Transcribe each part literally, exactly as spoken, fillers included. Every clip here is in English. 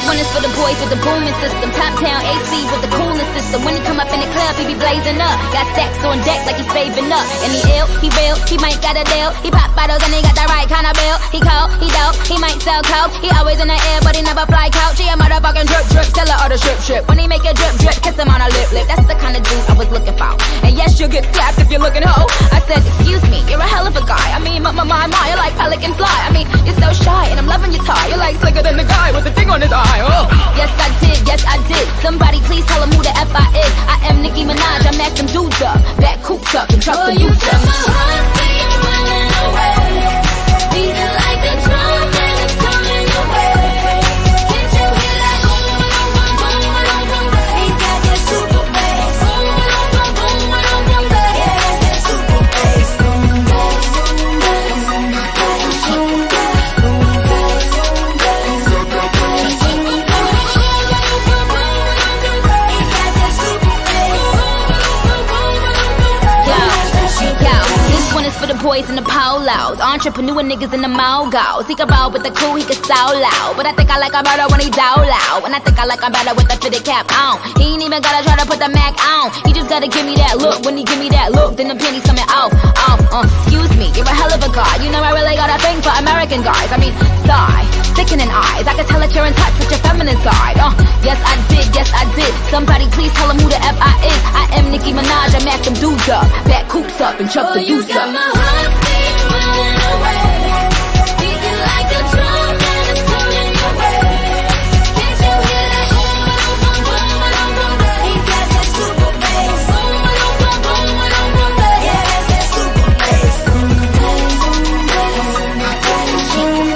one is for the boys with the boomin system. Top town A C with the coolin system. When he come up in the club, he be blazing up. Got stacks on deck like he's saving up. And he ill, he real, he might got a deal. He pop bottles and he got the right kind of bill. He cold, he dope, he might sell coke. He always in the air, but he never fly couch. He a motherfucking drip drip, tell her all the strip strip. When he make a drip drip, kiss him on a lip lip. That's the kind of dude I was looking for. And yes, you'll get slapped if you're looking hoe. I said, excuse me, you're a hell of a guy. I mean, my, my, my, my, you're like pelican fly. I mean, you're so shy, and I'm loving your tie. You're like slicker than the guy with the thing on his eye. Oh. Yes, I did, yes, I did. Somebody please tell him who the F I is. I am Nicki Minaj, I match them dudes up. Back cooped up and truck the youth up. My heart beat running away, beating like a drum and it's coming your way. Can't you hear that boom, boom, boom, boom, boom, boom, boom? He got that super bass. Boom, boom, boom, boom, boom, boom, boom. Yeah, that's that super bass. Boom, boom, boom, boom, boom, boom, boom. For the boys in the polos, entrepreneur niggas in the mogos. He can roll with the cool, he can so loud. But I think I like him better when he down loud. And I think I like him better with the fitted cap on. He ain't even gotta try to put the Mac on. He just gotta give me that look. When he give me that look, then the pennies coming off. Off, uh, excuse me, you're a hell of a guy. You know I really got a thing for American guys. I mean, sigh, sickening eyes. I can tell that you're in touch with your feminine side. Uh, yes I did, yes I did. Somebody please tell him who the F I is. I am Nicki Minaj, I match them dudes up. Back coops up and chuck the deuce up. My heart beat running away, beating like a drum and it's coming your way. Can't you hear that boom, boom, boom, boom, boom, boom? He got that super bass. Boom, boom, boom, boom, boom, boom, boom. Yeah, that's that super bass. Boom, boom, boom, boom, boom, boom, boom.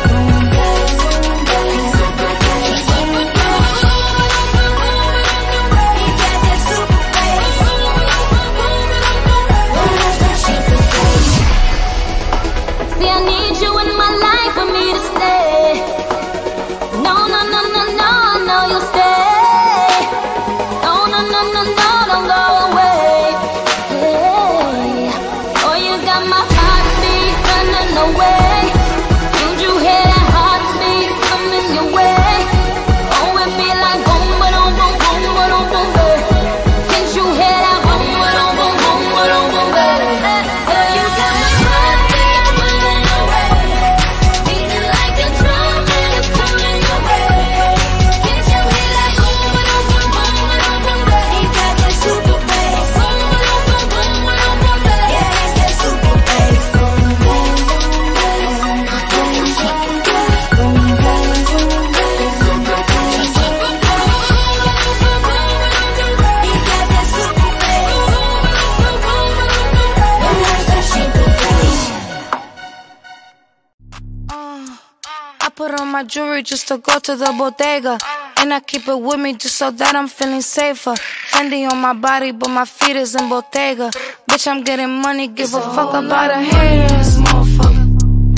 Put on my jewelry just to go to the bodega. And I keep it with me just so that I'm feeling safer. Fendi on my body, but my feet is in Bottega. Bitch, I'm getting money, give a fuck about a hater. This motherfucker.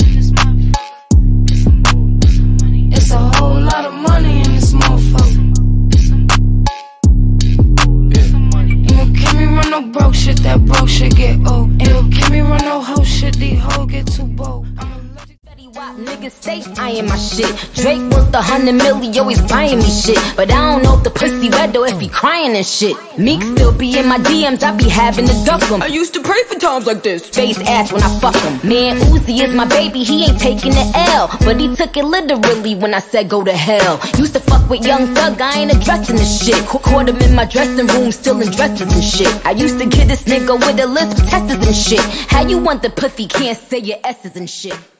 It's a whole lot of money in this motherfucker. Ain't gon' keep me run no broke shit, that broke shit get old. Ain't gon' keep me run no hoe shit, these hoes get too bold. Niggas say I am my shit. Drake worth a hundred milli, always buying me shit. But I don't know if the pussy wet or if he crying and shit. Meek still be in my D Ms, I be having to duck him. I used to pray for times like this. Face ass when I fuck him. Man, Uzi is my baby, he ain't taking the L. But he took it literally when I said go to hell. Used to fuck with Young Thug, I ain't addressing this shit. Caught him in my dressing room, still in dresses and shit. I used to get this nigga with a list of testers and shit. How you want the pussy, can't say your S's and shit.